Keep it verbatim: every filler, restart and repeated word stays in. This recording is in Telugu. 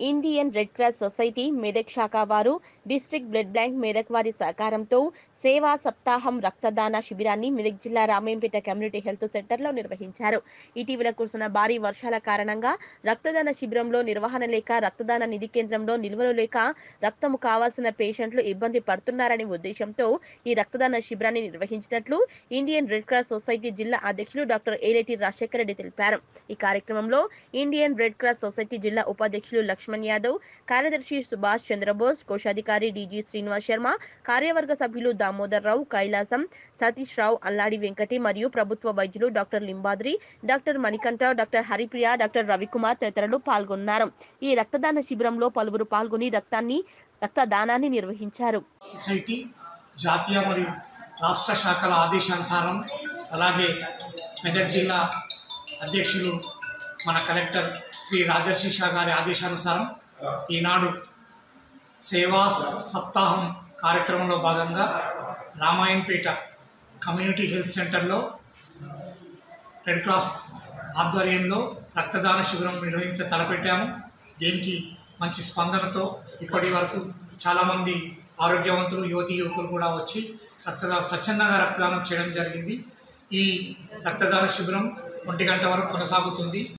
Indian red cross society Medak శాఖ వారు డిస్ట్రిక్ట్ బ్లడ్ బ్యాంక్ మెదక్ వారి సహకారంతో సేవా సప్తాహం రక్తదాన శిబిరాన్ని మెదక్ జిల్లా రామేంపేట కమ్యూనిటీ హెల్త్ సెంటర్లో నిర్వహించారు. ఇటీవల కురిసిన భారీ వర్షాల కారణంగా రక్తదాన శిబిరంలో నిర్వహణ లేక రక్తదాన నిధి కేంద్రంలో నిల్వలు లేక రక్తము కావాల్సిన పేషెంట్లు ఇబ్బంది పడుతున్నారనే ఉద్దేశంతో ఈ రక్తదాన శిబిరాన్ని నిర్వహించినట్లు ఇండియన్ రెడ్ క్రాస్ సొసైటీ జిల్లా అధ్యక్షులు డాక్టర్ ఏలేటి రాజశేఖర్ రెడ్డి తెలిపారు. ఈ కార్యక్రమంలో ఇండియన్ రెడ్ క్రాస్ సొసైటీ జిల్లా ఉపాధ్యక్షులు లక్ష్మణ్ యాదవ్, కార్యదర్శి సుభాష్ చంద్రబోస్, కోశాధికారి డీజీ శ్రీనివాస్ శర్మ, కార్యవర్గ సభ్యులు దామోదర్ రావు, కైలాసం, సతీష్ రావు, అల్లాడి వెంకటి మరియు ప్రభుత్వ వైద్యులు doctor Limbadri, doctor Manikanta, doctor Haripriya, doctor Ravikumar తదితరులు పాల్గొన్నారు. ఈ రక్తదాన శిబిరంలో పలువురు పాల్గొని రక్తాన్ని రక్తదానాన్ని నిర్వహించారు. సొసైటీ జాతీయ మరియు రాష్ట్ర శాఖల ఆదేశానుసారం అలాగే మెదక్ జిల్లా అధ్యక్షులు మన కలెక్టర్ శ్రీ రాజర్షి షా గారి ఆదేశానుసారం ఈనాడు సేవా సప్తాహం కార్యక్రమంలో భాగంగా రామాయణపేట కమ్యూనిటీ హెల్త్ సెంటర్లో రెడ్ క్రాస్ ఆధ్వర్యంలో రక్తదాన శిబిరం నిర్వహించ తలపెట్టాము. దీనికి మంచి స్పందనతో ఇప్పటి వరకు చాలామంది ఆరోగ్యవంతులు యువతి యువకులు కూడా వచ్చి రక్తదానం స్వచ్ఛందంగా రక్తదానం చేయడం జరిగింది. ఈ రక్తదాన శిబిరం ఒంటి గంట వరకు కొనసాగుతుంది.